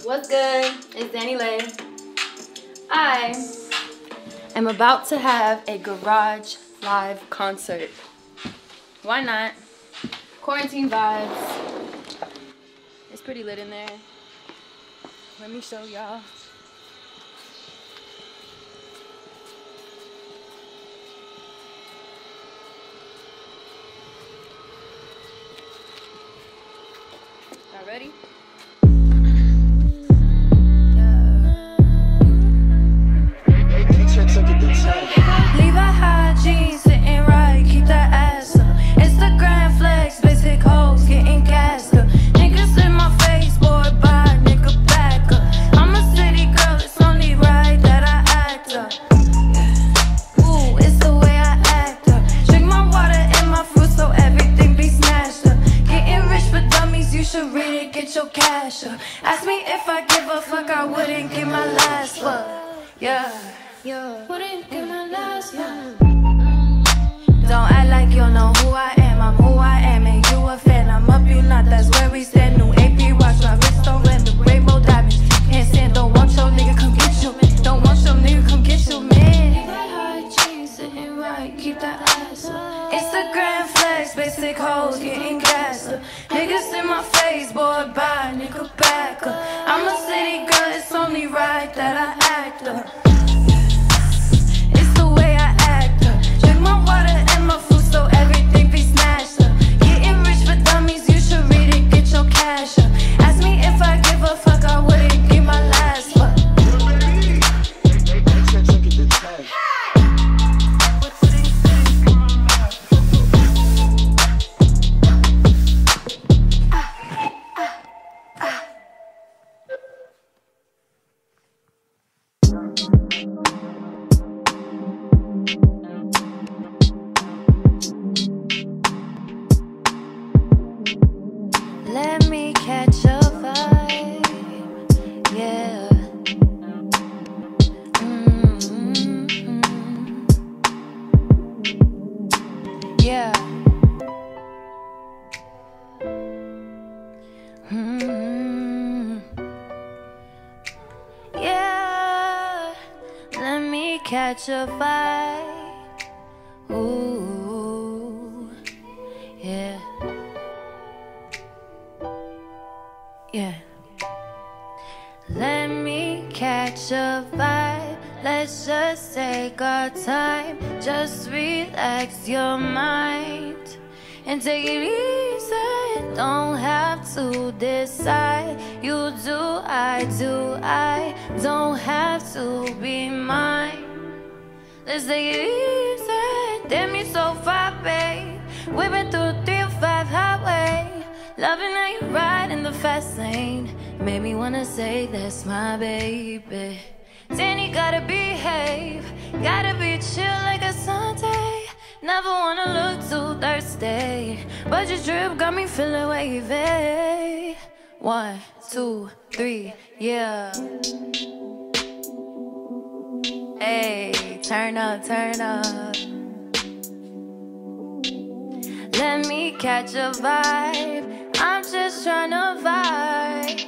What's good? It's DaniLeigh. I am about to have a garage live concert. Why not? Quarantine vibes. It's pretty lit in there. Let me show y'all. Y'all ready? Levi high jeans sitting right, keep that ass up. Instagram flex, basic hoes getting gassed up. Niggas in my face, boy, bye, nigga back up. I'm a city girl, it's only right that I act up. Ooh, it's the way I act up. Drink my water and my fruit so everything be snatched up. Getting rich for dummies, you should read it, get your cash up. Ask me if I give a fuck, I wouldn't give my last fuck. Yeah. Wouldn't give my last one. Don't act like you know who I am. I'm who I am, and you a fan. I'm up, you not. That's where we stand. New AP watch, my wrist on random rainbow diamonds. Can't stand. Don't want your nigga come get you. Don't want your nigga come get you, man. High jeans sitting right, keep that ass up. Instagram flex, basic hoes getting gassed up. Niggas in my face, boy, bye, nigga back up. I'm a city girl, it's only right that I act up. My water and my food so everything be snatched up. Getting rich for dummies, you should read it, get your cash up. Ask me if I give a fuck, I wouldn't give my last fuck. Let me catch a vibe, yeah. Yeah. Yeah. Let me catch a vibe. Ooh, yeah. Yeah. Let me catch a vibe. Let's just take our time. Just relax your mind and take it easy. Don't have to decide. You do, I do, I don't have to be mine. Let's take it easy. Damn, you so far, babe. Whipping through 305 highway. Loving how you ride in the fast lane. Made me wanna say that's my baby. Dani gotta behave. Gotta be chill like a Sunday. Never wanna look too thirsty, but your drip got me feeling wavy. 1, 2, 3, yeah. Hey, turn up, turn up. Let me catch a vibe. I'm just tryna vibe.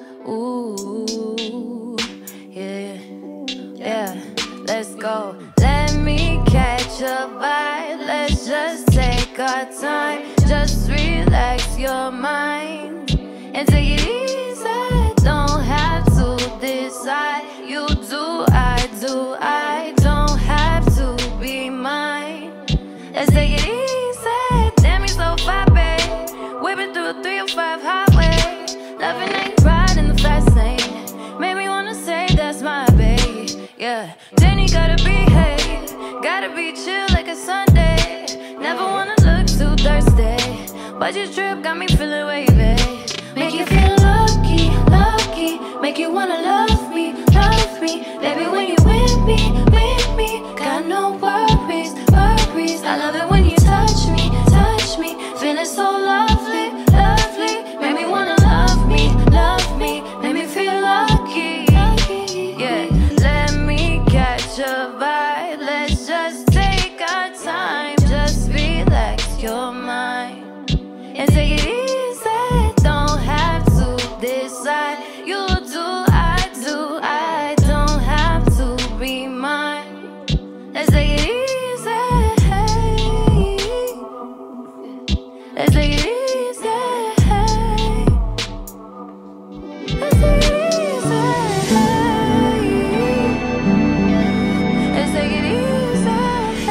Ooh, yeah, yeah, let's go. Let me catch a vibe. Let's just take our time. Just relax your mind and take it easy. Don't have to decide. You do, I do, I don't have to be mine. Let's take it easy. Damn, you so far, babe. Whipping through a 305 highway. Loving how you ride in the fast lane. Made me wanna say that's my babe. Yeah, Dani gotta behave. Gotta be chill like a Sunday. Never wanna look too thirsty, but your drip got me feeling wavy. Make you feel lucky, lucky. Make you wanna love me, love me. Baby, when you with me, got no worries, worries. I love it when you touch me, feeling so lovely, lovely. Make me wanna love me, make me feel lucky, yeah. Let me catch a vibe. Let's just take our time. Just relax your mind and take it easy. Don't have to decide. You do, Let's take it easy. Let's take it easy. Let's take it easy.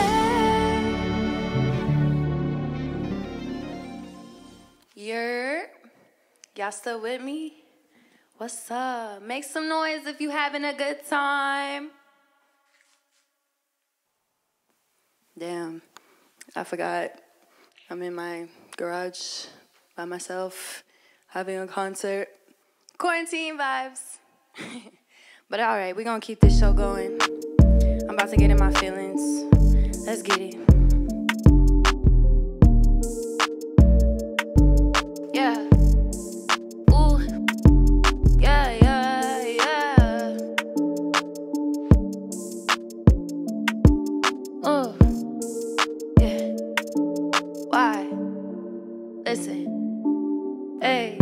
Y'all still with me? What's up? Make some noise if you having a good time. Damn, I forgot. I'm in my garage by myself, having a concert. Quarantine vibes. But all right, we're gonna keep this show going. I'm about to get in my feelings. Let's get it. Yeah. Ooh. Yeah, yeah, yeah. Ooh. Yeah. Why? Listen. Hey.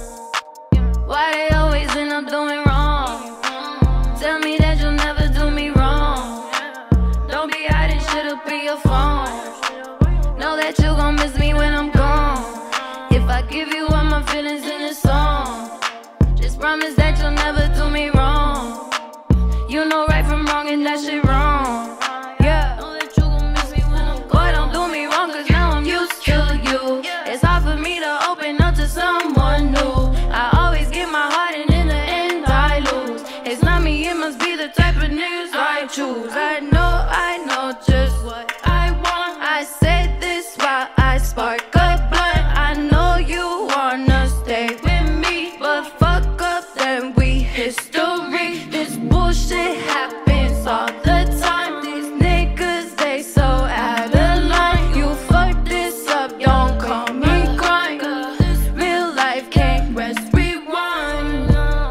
Why they always end up doing wrong? Tell me that you'll never do me wrong. Don't be hiding shit up in your phone. Know that you gon' miss me when I'm gone. If I give you all my feelings in a song, just promise that you'll never do me wrong. You know right from wrong and that shit wrong. Yeah. Know that you gon' miss me when I'm gone. Boy, don't do me wrong, cause now I'm used to you. It's hard for me to open up to someone new. I always give my heart and in the end I lose. It's not me, it must be the type of niggas I choose. I know just what I want. I said this while I spark a blunt. I know you wanna stay with me, but fuck up, then we history. This bullshit happens all the time. These niggas, they so out of line. You fuck this up, don't call me crying. Real life can't rest, rewind.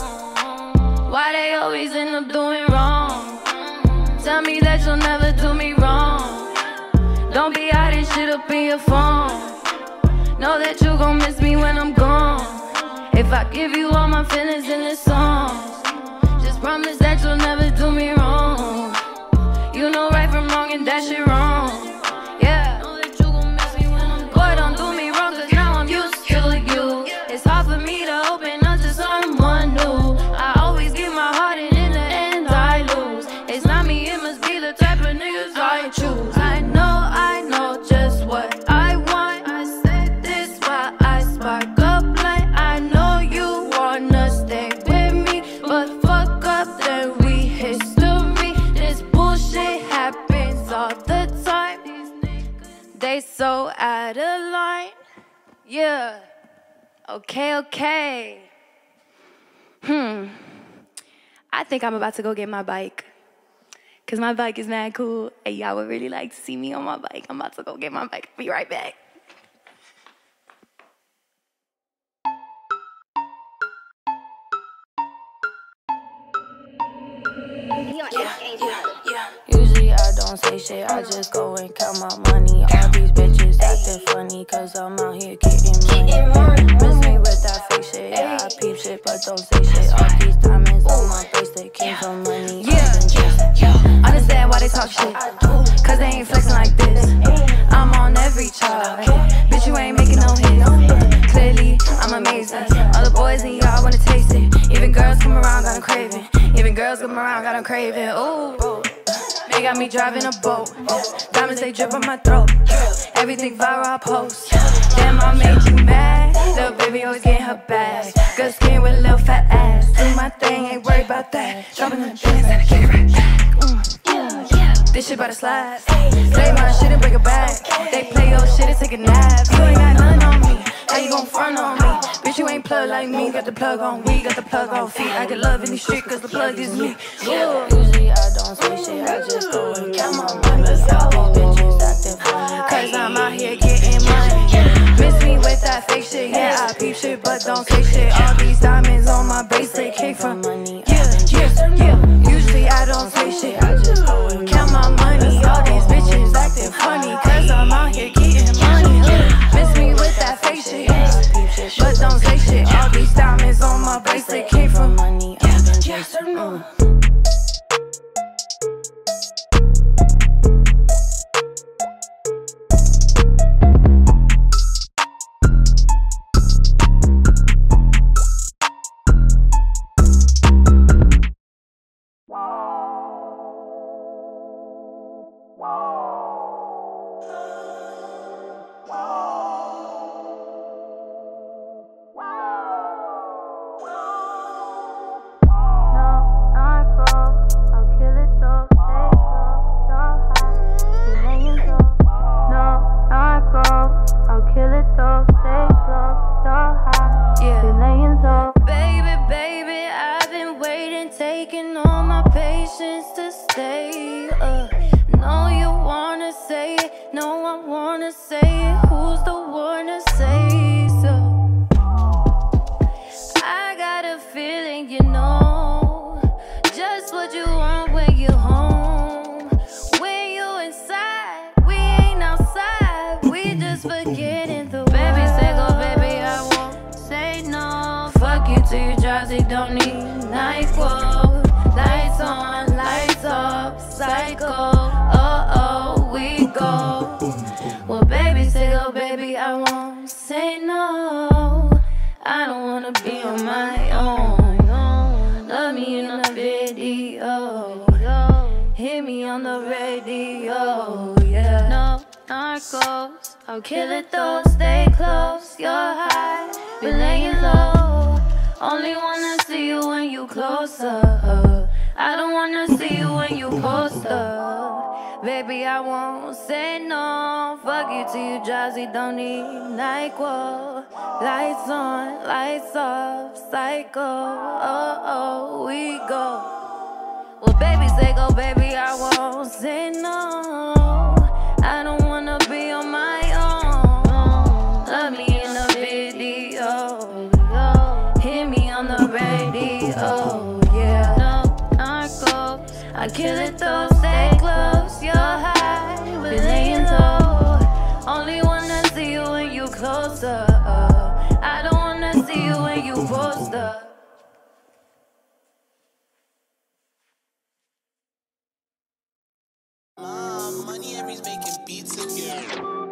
Why they always end up doing wrong? Tell me that you'll never do me wrong. Don't be hiding shit up in your phone. Know that you gon' miss me when I'm gone. If I give you all my feelings in this song, just promise that you'll never do me wrong. You know right from wrong and that shit wrong. Yeah. Know that you gon' miss me when I'm gone. Boy, don't do me wrong, cause now I'm used to you. It's hard for me to open up to someone new. I always give my heart and in the end I lose. It's not me, it must be the type of niggas I choose. I know just what I want. I said this while I spark a blunt. I know you wanna stay with me, but fuck up, then we history. This bullshit happens all the time. They so out of line. Yeah. Okay. I think I'm about to go get my bike. Cause my bike is mad cool, and y'all would really like to see me on my bike. I'm about to go get my bike. Be right back. Usually I don't say shit, I just go and count my money. All these bitches acting funny, cause I'm out here getting money. Miss me with that fake shit, yeah, I peep shit, but don't say shit. All these diamonds on my bracelet came from money. Understand why they talk shit, cause they ain't flexing like this. I'm on every chart, bitch, you ain't making no hits. Clearly, I'm amazing. All the boys in y'all wanna taste it. Even girls come around, got them craving. Even girls come around, got them craving. Ooh, they got me driving a boat. Diamonds, they drip on my throat. Everything viral, I post. Damn, I made you mad. Little baby always getting her bag. Good skin with a little fat ass. Do my thing, ain't worried about that. Dropping the dance and I get it right back. This shit bout to slide. Play my shit and break it back. They play your shit and take a nap. You ain't got nothing on me. How you gon' front on me? Bitch, you ain't plug like me. Got the plug on we, got the plug on feet. I get love in the street cause the plug is me. Usually I don't say shit, I just go and count my money. All these bitches acting funny, cause I'm out here getting money. Miss me with that fake shit, yeah, I peep shit, but don't say shit. All these diamonds on my bracelet came from money. Yeah. Usually I don't say shit, I just go and count my money. All these bitches acting funny, cause I'm out here getting money. Miss me with that fake shit, but don't say shit. All these diamonds on my bracelet came from money. Yes or no? we just forgetting the baby say go, baby, I won't say no. Fuck you till you drowsy, don't need NyQuil. Lights on, lights off, psycho. Oh, we go. Well, baby say go, baby, I won't say no. I don't wanna be on my own. Love me in the video. Hear me on the radio, yeah. No narcos, I'll kill it though. Stay close, you're high, be laying low. Only wanna see you when you closer. I don't wanna see you when you poster. Baby, I won't say no. Fuck you till you drowsy, don't need NyQuil. Lights on, lights off, psycho. Oh, we go. Well, baby, say go, baby, I won't say no. I don't wanna be on my own. Love me in the video. Hear me on the radio, yeah. No narcos, I kill it though. Stay close, you're high, we're laying low. Only wanna see you when you closer. I don't wanna see you when you poster. Money every's making beats again.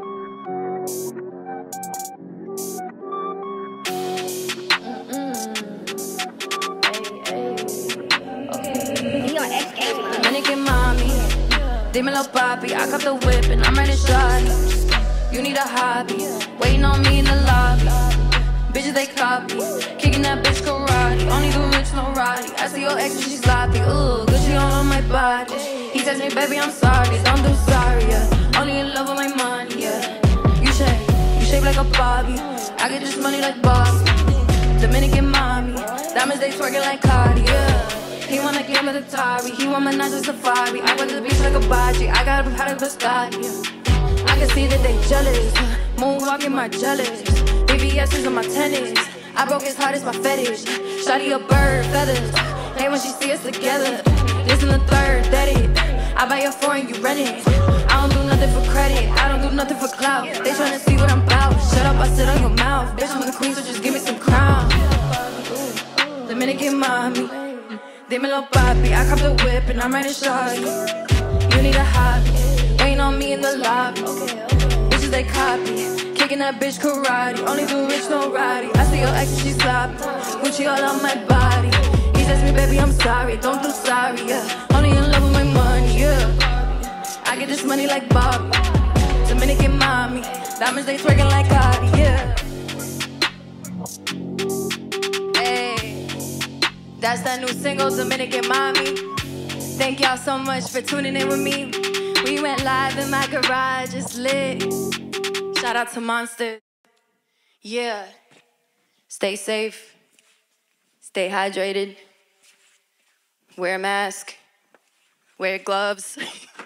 Dominican Mami, dímelo papi, I got the whip and I'm ready to shot. You need a hobby, waiting on me in the lobby. Bitches they copy, kicking that bitch karate. Only the rich no roddy. I see your ex and she's sloppy. Ooh, good she all on my body. He tells me, baby, I'm sorry, don't do sorry, yeah. Only in love with my money, yeah. You shape like a Bobby. I get this money like Bobby. Dominican Mami, diamonds they twerking like Cardi, yeah. He wanna game with Atari, he want my Naja Safari. I went to the beach like a bocce, I got a powder biscotti, yeah. I can see that they jealous, moonwalking my jealous. BBS is on my tennis, I broke his heart, it's my fetish. Shawty a bird, feathers, hey when she see us together. This in the third, that it. I buy your foreign, you rent it. I don't do nothing for credit, I don't do nothing for clout. They tryna see what I'm about, shut up, I sit on your mouth. Bitch, I'm the queen, so just give me some crown. Dominican Mami, dímelo papi, I cop the whip and I'm ready to shot you. You need a hobby, waiting on me in the lobby. Bitches they copy, kicking that bitch karate. Only do rich no roddy. I see your ex and she's sloppy, Gucci all on my body. He says me, baby, I'm sorry, don't do sorry, yeah. Only in love with my money, yeah. I get this money like Bobby. Dominican Mami, diamonds they twerking like Cardi, yeah. Hey, that's that new single, Dominican Mami. Thank y'all so much for tuning in with me. We went live in my garage, it's lit. Shout out to Monster. Yeah. Stay safe. Stay hydrated. Wear a mask. Wear gloves.